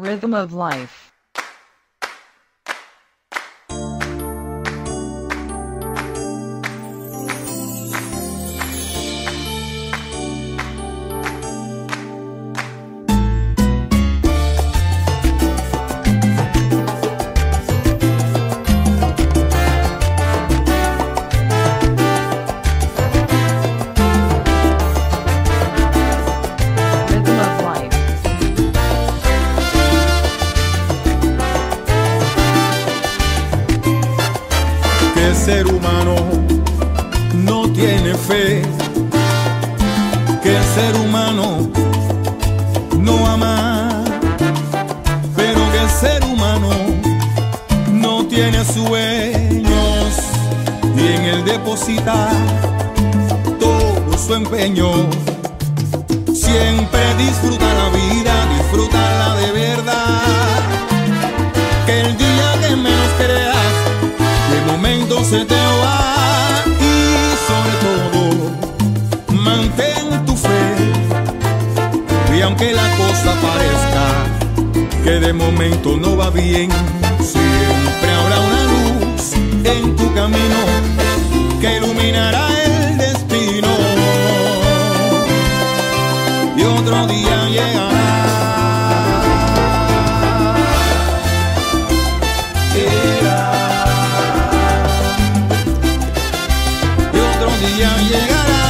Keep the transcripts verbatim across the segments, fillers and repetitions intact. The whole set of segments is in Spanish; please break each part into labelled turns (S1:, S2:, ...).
S1: Rhythm of life.
S2: El ser humano no tiene fe, que el ser humano no ama, pero que el ser humano no tiene sueños y en él deposita todo su empeño. Siempre disfruta la vida, disfrútala de verdad, que el día que menos creas de momento se te va, y sobre todo mantén tu fe, y aunque la cosa parezca que de momento no va bien, siempre habrá una luz en tu camino que iluminará el destino, y otro día llegará. Ya llegará.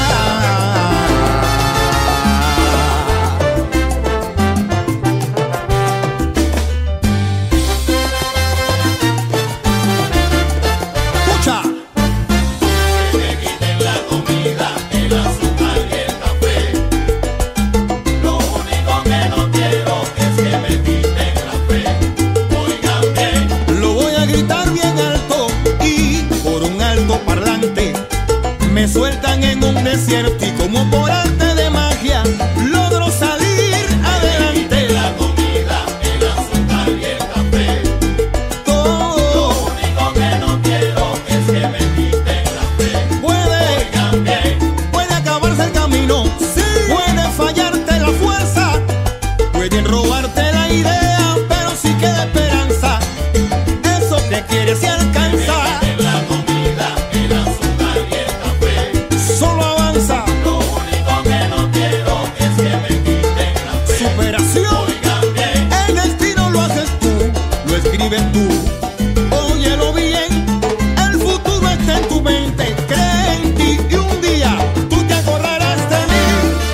S2: Escucha.
S3: Que me quiten la comida, el azúcar y el café. Lo único que no quiero es que me quiten la fe. Oigan bien,
S2: Lo voy a gritar bien alto y por un alto parlante me sueltan en un desierto y como por arte de magia logro salir adelante.
S3: la comida, el azúcar y el café. Lo
S2: Todo
S3: único que no quiero es que me quiten la fe.
S2: puede,
S3: Oigan bien,
S2: puede acabarse el camino, puede fallarte la fuerza, pueden robarte la idea, pero sí queda esperanza. Eso que quieres se alcanza,
S3: en la comida, el azúcar y el café.
S2: solo avanza.
S3: Lo único que no quiero es que me quiten la fe.
S2: Superación,
S3: Oigan bien,
S2: el destino lo haces tú, lo escribes tú. Óyelo bien, el futuro está en tu mente, cree en ti y un día tú te acordarás de mí,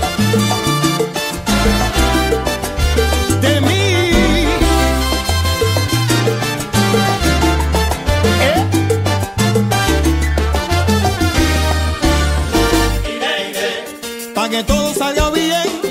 S2: de mí. ¿Eh?
S3: iré, iré.
S2: Pa' que todo salga bien,